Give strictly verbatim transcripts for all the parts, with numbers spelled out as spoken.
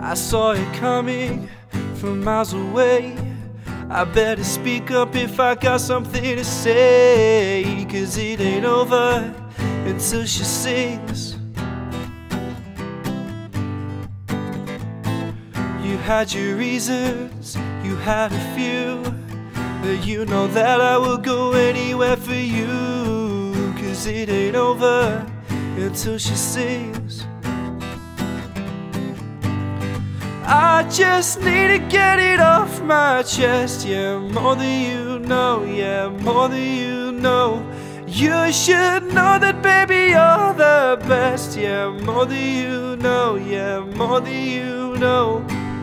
I saw it coming from miles away. I better speak up if I got something to say, 'cause it ain't over until she sings. You had your reasons, you had a few, but you know that I will go anywhere for you, 'cause it ain't over until she sings. I just need to get it off my chest, yeah, more than you know, yeah, more than you know. You should know that, baby, you're the best, yeah, more than you know, yeah, more than you know.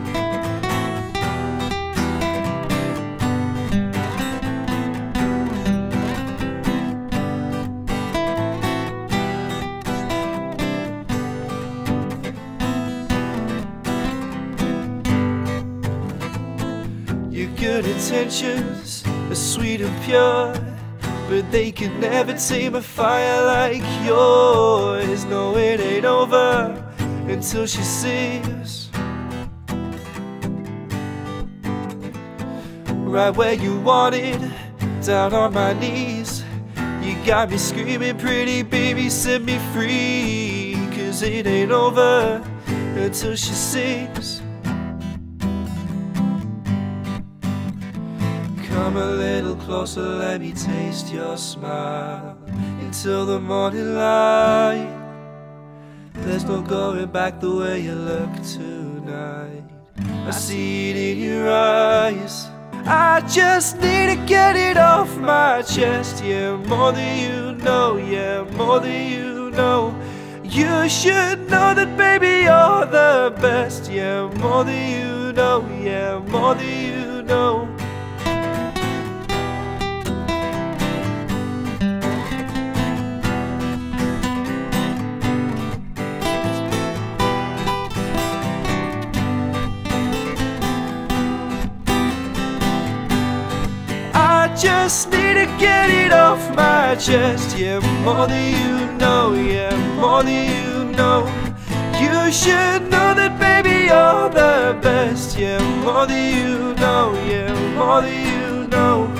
Your good intentions are sweet and pure, but they can never tame a fire like yours. No, it ain't over until she sings. Right where you want it, down on my knees. You got me screaming, pretty baby, set me free, 'cause it ain't over until she sings. Come a little closer, let me taste your smile until the morning light. There's no going back the way you look tonight. I see it in your eyes. I just need to get it off my chest, yeah, more than you know, yeah, more than you know. You should know that, baby, you're the best, yeah, more than you know, yeah, more than you know. Just need to get it off my chest, yeah, more than you know, yeah, more than you know. You should know that, baby, you're the best, yeah, more than you know, yeah, more than you know.